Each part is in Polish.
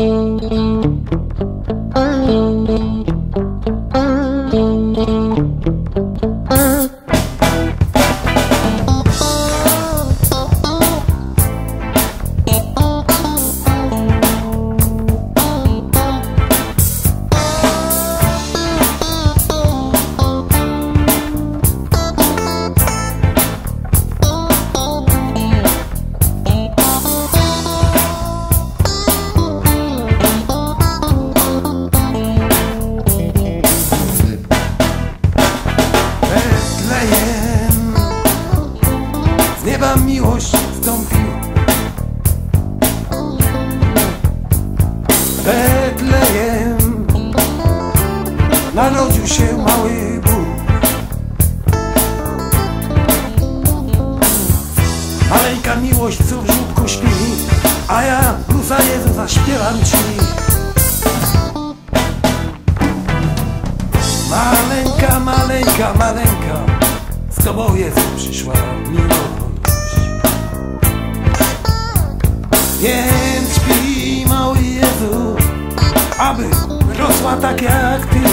Z nieba miłość wstąpiła. Betlejem narodził się mały Bóg. Maleńka miłość, co w żółtku śpi, a ja bluesa Jezusa śpiewam ci. Maleńka, maleńka, maleńka, z tobą Jezu przyszła miłość. Więc śpi, mały Jezu, aby rosła tak jak ty.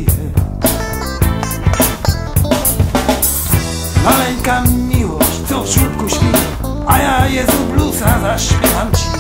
Maleńka miłość, co w żółtku śpi, a ja Jezu bluesa zaśpiewam ci.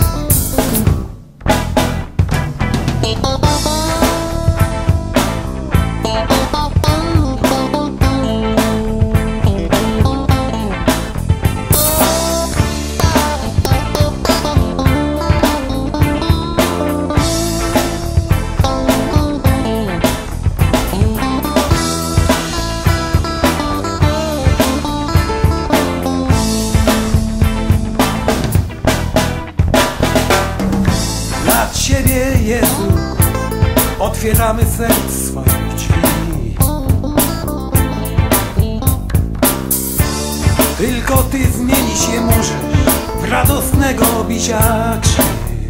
Ciebie, Jezu, otwieramy serc swoich drzwi. Tylko Ty zmienić je możesz w radosnego bicia krzyk.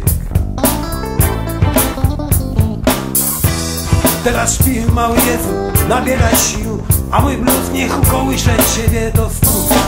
Teraz śpi, mały Jezu, nabieraj sił, a mój blues niech ukołysze Ciebie do snu.